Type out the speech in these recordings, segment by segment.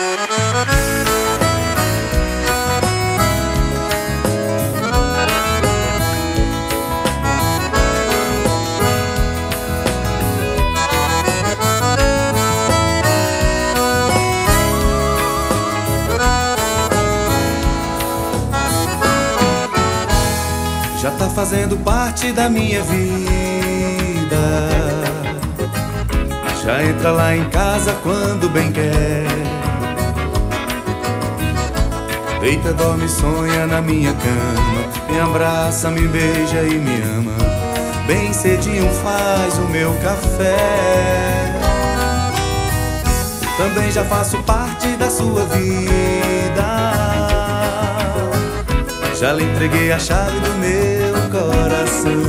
Já tá fazendo parte da minha vida. Já entra lá em casa quando bem quer. Deita, dorme, sonha na minha cama. Me abraça, me beija e me ama. Bem cedinho faz o meu café. Também já faço parte da sua vida. Já lhe entreguei a chave do meu coração.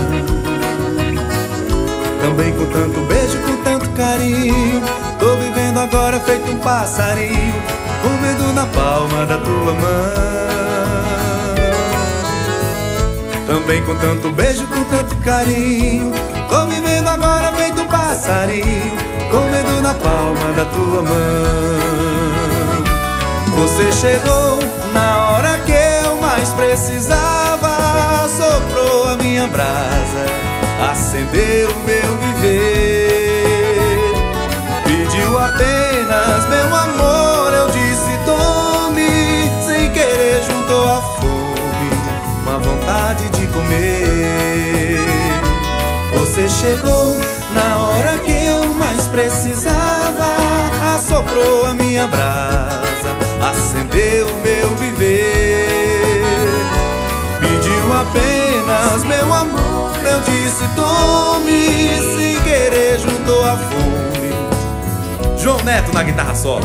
Também com tanto beijo, com tanto carinho. Tô vivendo agora feito um passarinho, comendo na palma da tua mão. Também com tanto beijo, com tanto carinho. Tô vivendo agora feito um passarinho, comendo na palma da tua mão. Você chegou na hora que eu mais precisava. Soprou a minha brasa, acendeu o meu viver. Pediu apenas meu amor, eu disse tome. Sem querer juntou a fome, uma vontade de comer. Você chegou na hora que eu mais precisava. Assoprou a minha brasa, acendeu o meu viver. Pediu apenas meu amor, eu disse tome. Sem querer juntou a fome. João Neto na guitarra solo.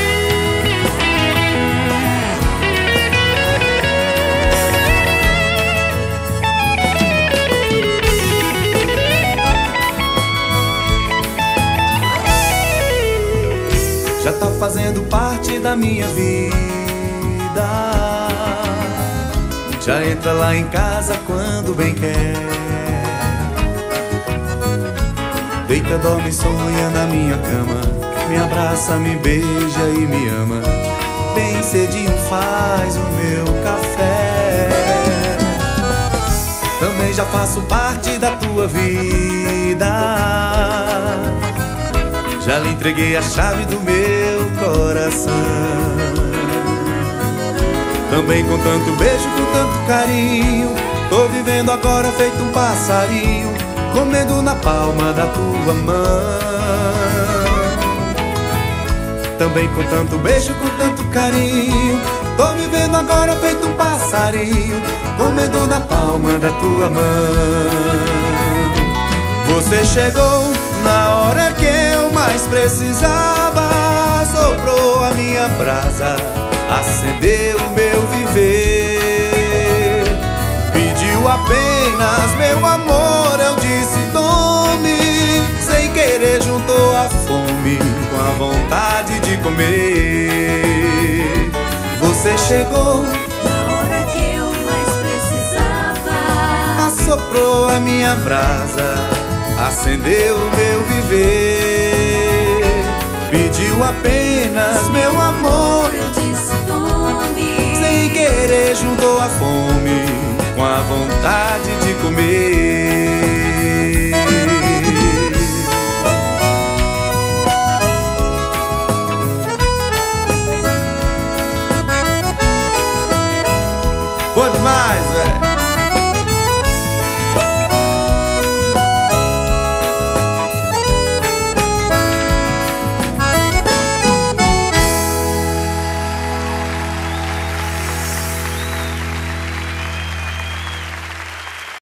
Já tá fazendo parte da minha vida. Já entra lá em casa quando bem quer. Deita, dorme, sonha na minha cama. Me abraça, me beija e me ama. Bem cedinho faz o meu café. Também já faço parte da tua vida. Já lhe entreguei a chave do meu coração. Também com tanto beijo, com tanto carinho. Tô vivendo agora feito um passarinho, comendo na palma da tua mão. Também com tanto beijo, com tanto carinho. Tô vivendo agora feito um passarinho, comendo na palma da tua mão. Você chegou na hora que eu mais precisava. Soprou a minha brasa, acendeu o meu viver. Pediu apenas meu amor, eu disse tome. Sem querer juntou a fome com a vontade de comer. Você chegou na hora que eu mais precisava. Assoprou a minha brasa, acendeu o meu viver. Pediu apenas meu amor, eu disse tome. sem querer juntou a fome com a vontade de comer. Bom demais, velho.